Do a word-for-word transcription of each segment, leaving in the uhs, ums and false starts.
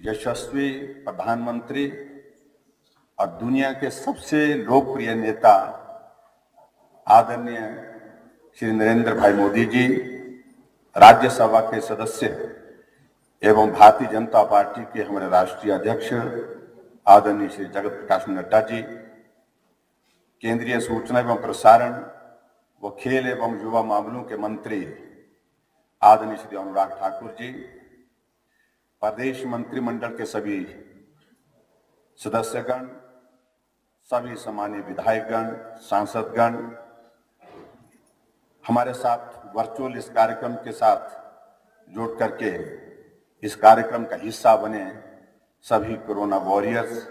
यशस्वी प्रधानमंत्री और दुनिया के सबसे लोकप्रिय नेता आदरणीय श्री नरेंद्र भाई मोदी जी, राज्यसभा के सदस्य एवं भारतीय जनता पार्टी के हमारे राष्ट्रीय अध्यक्ष आदरणीय श्री जगत प्रकाश नड्डा जी, केंद्रीय सूचना एवं प्रसारण व खेल एवं युवा मामलों के मंत्री आदरणीय श्री अनुराग ठाकुर जी, प्रदेश मंत्रिमंडल के सभी सदस्यगण, सभी सम्मानीय विधायकगण, सांसदगण, हमारे साथ वर्चुअल इस कार्यक्रम के साथ जुड़ करके इस कार्यक्रम का हिस्सा बने सभी कोरोना वॉरियर्स,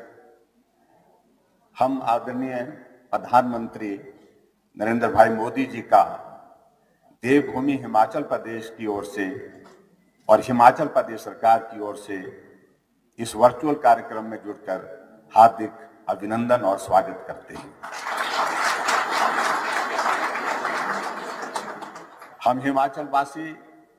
हम आदरणीय प्रधानमंत्री नरेंद्र भाई मोदी जी का देवभूमि हिमाचल प्रदेश की ओर से और हिमाचल प्रदेश सरकार की ओर से इस वर्चुअल कार्यक्रम में जुड़कर हार्दिक अभिनंदन और स्वागत करते हैं। हम हिमाचल वासी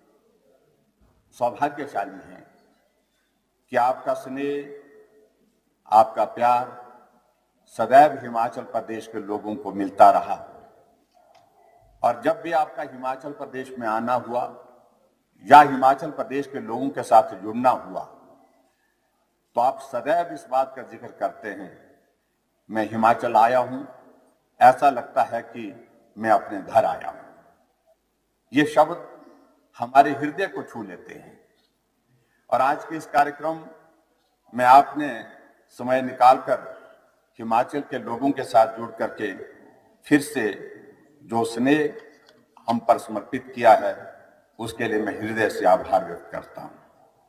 सौभाग्यशाली हैं कि आपका स्नेह, आपका प्यार सदैव हिमाचल प्रदेश के लोगों को मिलता रहा और जब भी आपका हिमाचल प्रदेश में आना हुआ या हिमाचल प्रदेश के लोगों के साथ जुड़ना हुआ तो आप सदैव इस बात का जिक्र करते हैं, मैं हिमाचल आया हूं, ऐसा लगता है कि मैं अपने घर आया हूं। ये शब्द हमारे हृदय को छू लेते हैं और आज के इस कार्यक्रम में आपने समय निकालकर हिमाचल के लोगों के साथ जुड़ करके फिर से जो स्नेह हम पर समर्पित किया है उसके लिए मैं हृदय से आभार व्यक्त करता हूं।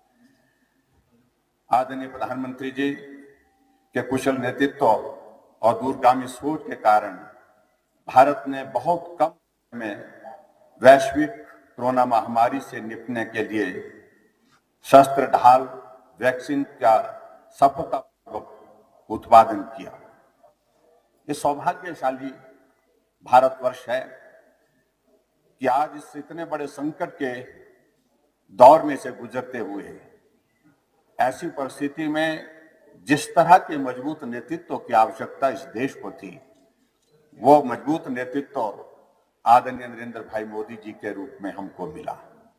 आदरणीय प्रधानमंत्री जी के कुशल नेतृत्व और दूरगामी सोच के कारण भारत ने बहुत कम में वैश्विक कोरोना महामारी से निपटने के लिए शस्त्र ढाल वैक्सीन का सफलतापूर्वक उत्पादन किया। ये सौभाग्यशाली भारतवर्ष है कि आज इस इतने बड़े संकट के दौर में से गुजरते हुए ऐसी परिस्थिति में जिस तरह के मजबूत नेतृत्व की आवश्यकता इस देश को थी, वो मजबूत नेतृत्व आदरणीय नरेंद्र भाई मोदी जी के रूप में हमको मिला।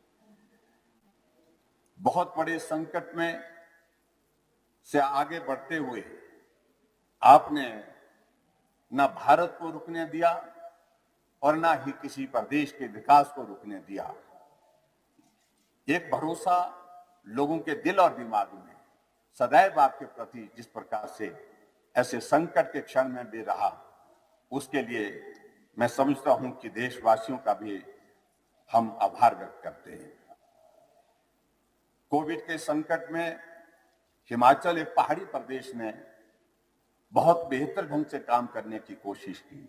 बहुत बड़े संकट में से आगे बढ़ते हुए आपने न भारत को रुकने दिया और ना ही किसी प्रदेश के विकास को रुकने दिया। एक भरोसा लोगों के दिल और दिमाग में सदैव आपके प्रति जिस प्रकार से ऐसे संकट के क्षण में भी रहा, उसके लिए मैं समझता हूं कि देशवासियों का भी हम आभार व्यक्त करते हैं। कोविड के संकट में हिमाचल एक पहाड़ी प्रदेश ने बहुत बेहतर ढंग से काम करने की कोशिश की।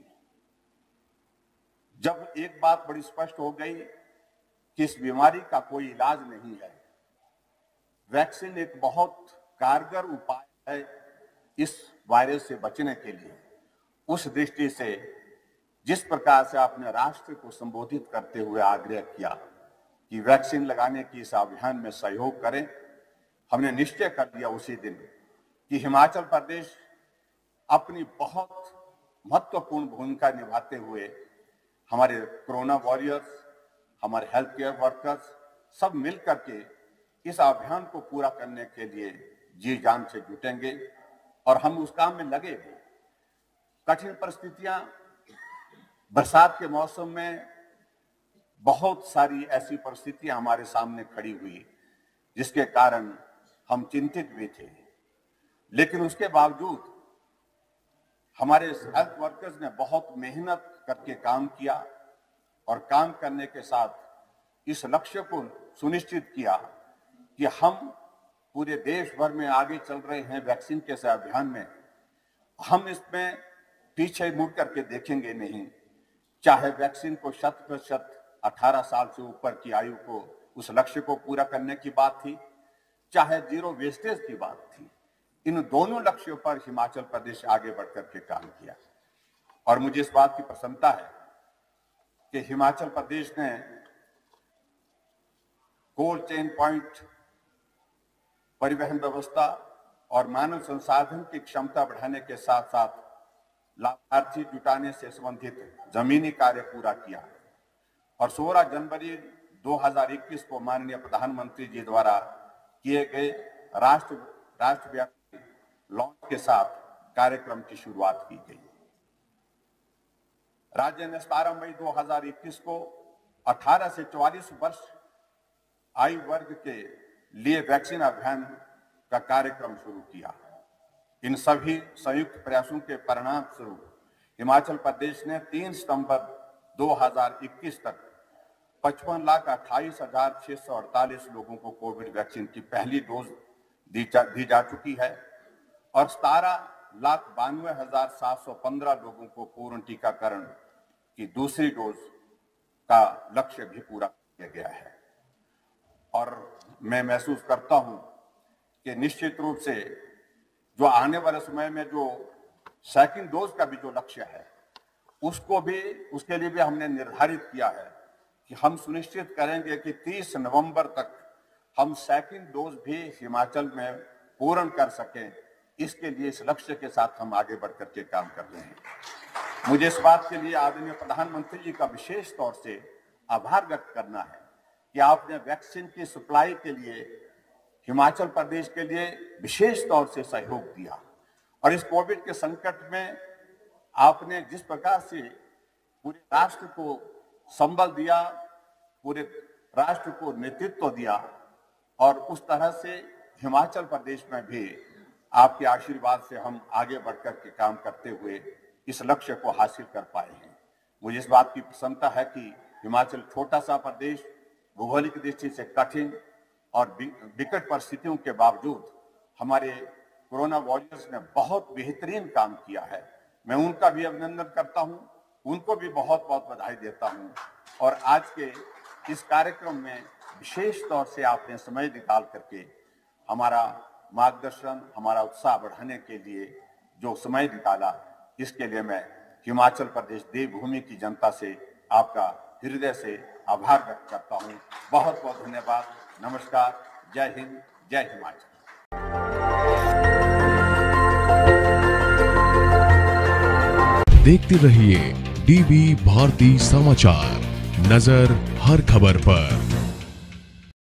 जब एक बात बड़ी स्पष्ट हो गई कि इस बीमारी का कोई इलाज नहीं है, वैक्सीन एक बहुत कारगर उपाय है इस वायरस से बचने के लिए, उस दृष्टि से जिस प्रकार से आपने राष्ट्र को संबोधित करते हुए आग्रह किया कि वैक्सीन लगाने की इस अभियान में सहयोग करें, हमने निश्चय कर लिया उसी दिन कि हिमाचल प्रदेश अपनी बहुत महत्वपूर्ण भूमिका निभाते हुए हमारे कोरोना वॉरियर्स, हमारे हेल्थ केयर वर्कर्स सब मिल करके इस अभियान को पूरा करने के लिए जी जान से जुटेंगे और हम उस काम में लगे। कठिन परिस्थितियां, बरसात के मौसम में बहुत सारी ऐसी परिस्थितियां हमारे सामने खड़ी हुई जिसके कारण हम चिंतित भी थे, लेकिन उसके बावजूद हमारे हेल्थ वर्कर्स ने बहुत मेहनत करके काम किया और काम करने के साथ इस लक्ष्य को सुनिश्चित किया कि हम पूरे देश भर में आगे चल रहे हैं वैक्सीन के इस अभियान में। हम इसमें पीछे मुड़ करके देखेंगे नहीं, चाहे वैक्सीन को शत प्रतिशत अठारह साल से ऊपर की आयु को उस लक्ष्य को पूरा करने की बात थी, चाहे जीरो वेस्टेज की बात थी। इन दोनों लक्ष्यों पर हिमाचल प्रदेश आगे बढ़कर के काम किया और मुझे इस बात की प्रसन्नता है कि हिमाचल प्रदेश ने कोल्ड चेन पॉइंट परिवहन व्यवस्था और मानव संसाधन की क्षमता बढ़ाने के साथ साथ लाभार्थी जुटाने से संबंधित जमीनी कार्य पूरा किया और सोलह जनवरी दो हज़ार इक्कीस को माननीय प्रधानमंत्री जी द्वारा किए गए राष्ट्र राष्ट्रव्यापी लॉन्च के साथ कार्यक्रम की शुरुआत की गई। राज्य ने सत्रह मई दो हज़ार इक्कीस को अठारह से चौवालीस वर्ष आयु वर्ग के लिए वैक्सीन अभियान का कार्यक्रम शुरू किया। इन सभी संयुक्त प्रयासों के परिणाम स्वरूप हिमाचल प्रदेश ने तीन सितंबर दो हज़ार इक्कीस तक पचपन लाख अट्ठाईस हजार छह सौ अड़तालीस लोगों को कोविड वैक्सीन की पहली डोज दी जा, दी जा चुकी है और सतारह लाख बानवे हजार सात सौ पंद्रह लोगों को पूर्ण टीकाकरण की दूसरी डोज का लक्ष्य भी पूरा किया गया है। और मैं महसूस करता हूं कि निश्चित रूप से जो आने वाले समय में जो सेकंड डोज का भी जो लक्ष्य है उसको भी उसके लिए भी हमने निर्धारित किया है कि हम सुनिश्चित करेंगे कि तीस नवंबर तक हम सेकंड डोज भी हिमाचल में पूर्ण कर सकें। इसके लिए इस लक्ष्य के साथ हम आगे बढ़ करके काम कर रहे हैं। मुझे इस बात के लिए आदरणीय प्रधानमंत्री जी का विशेष तौर से आभार व्यक्त करना है कि आपने वैक्सीन की सप्लाई के लिए हिमाचल प्रदेश के लिए विशेष तौर से सहयोग दिया और इस कोविड के संकट में आपने जिस प्रकार से पूरे राष्ट्र को संबल दिया, पूरे राष्ट्र को नेतृत्व दिया और उस तरह से हिमाचल प्रदेश में भी आपके आशीर्वाद से हम आगे बढ़कर के काम करते हुए इस लक्ष्य को हासिल कर पाए हैं। मुझे इस बात की प्रसन्नता है कि हिमाचल छोटा सा प्रदेश, भौगोलिक दृष्टि से कठिन और विकट परिस्थितियों के बावजूद हमारे कोरोना वॉरियर्स ने बहुत बेहतरीन काम किया है। मैं उनका भी अभिनंदन करता हूं, उनको भी बहुत बहुत बधाई देता हूं और आज के इस कार्यक्रम में विशेष तौर से आपने समय निकाल करके हमारा मार्गदर्शन, हमारा उत्साह बढ़ाने के लिए जो समय निकाला, इसके लिए मैं हिमाचल प्रदेश देवभूमि की जनता से आपका हृदय से आभार व्यक्त करता हूं। बहुत बहुत धन्यवाद। नमस्कार। जय हिंद, जय हिमाचल। देखते रहिए डीवी भारती समाचार, नजर हर खबर पर।